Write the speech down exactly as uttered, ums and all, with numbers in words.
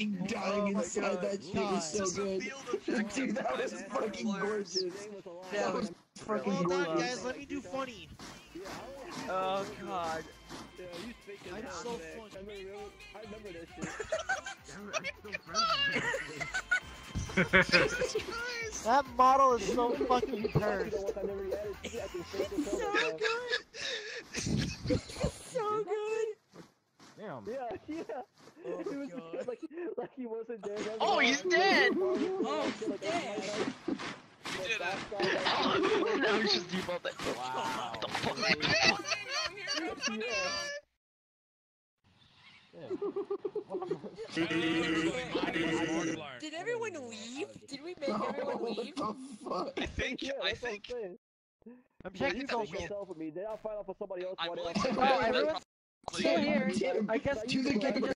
fucking dying Oh my inside God. that shit God. was so good. Dude, that was fucking gorgeous. That was fucking Hold on, gorgeous. guys. Let me do funny. Oh god. I'm so funny. I remember that shit. Jesus Christ! That model is so fucking cursed. It's so good! It's so good! Damn. Yeah, yeah. Oh He my was God. like, like he wasn't dead. Oh, he's dead! Oh, he's dead! Now he's just defaulting. Wow. What the fuck? Did everyone leave? Did we make everyone leave? What the fuck? I think, Yeah, I that's what I'm think, saying. I'm Yeah, checking you social. take yourself with me. Then I'll find out for somebody else. I'm why they willing don't- to Oh, bet that everyone's probably- still here. Tim, I guess do the I can game. just